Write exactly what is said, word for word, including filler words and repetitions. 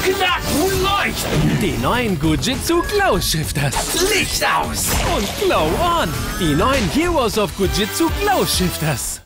Knacken, leuchten. Die neuen Goo Jit Glow Shifters. Licht aus. Und Glow on. Die neuen Heroes of Goo Jit Glow Shifters.